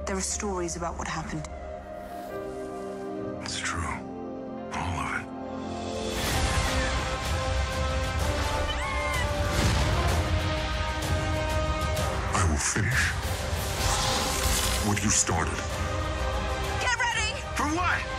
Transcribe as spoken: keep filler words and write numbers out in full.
There are stories about what happened. It's true. All of it. I will finish what you started. Get ready! For what?